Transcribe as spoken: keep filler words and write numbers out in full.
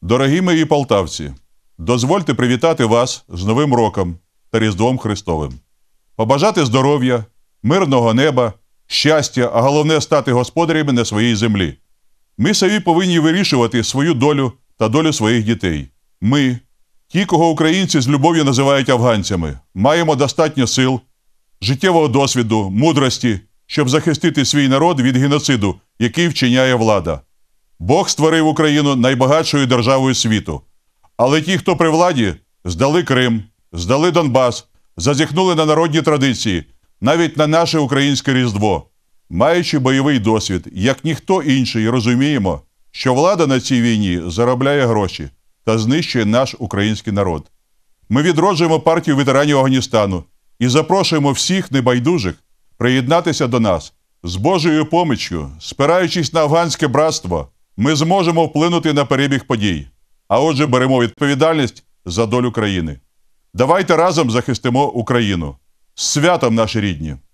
Дорогі мої полтавці, дозвольте привітати вас з Новим роком та Різдвом Христовим. Побажати здоров'я, мирного неба, щастя, а головне – стати господарями на своїй землі. Ми самі повинні вирішувати свою долю та долю своїх дітей. Ми, ті, кого українці з любов'ю називають афганцями, маємо достатньо сил, життєвого досвіду, мудрості, щоб захистити свій народ від геноциду, який вчиняє влада. Бог створив Україну найбагатшою державою світу. Але ті, хто при владі, здали Крим, здали Донбас, зазіхнули на народні традиції, навіть на наше українське Різдво. Маючи бойовий досвід, як ніхто інший, розуміємо, що влада на цій війні заробляє гроші та знищує наш український народ. Ми відроджуємо партію ветеранів Афганістану і запрошуємо всіх небайдужих приєднатися до нас. З Божою поміччю, спираючись на афганське братство, ми зможемо вплинути на перебіг подій, а отже беремо відповідальність за долю країни. Давайте разом захистимо Україну. З святом, наші рідні!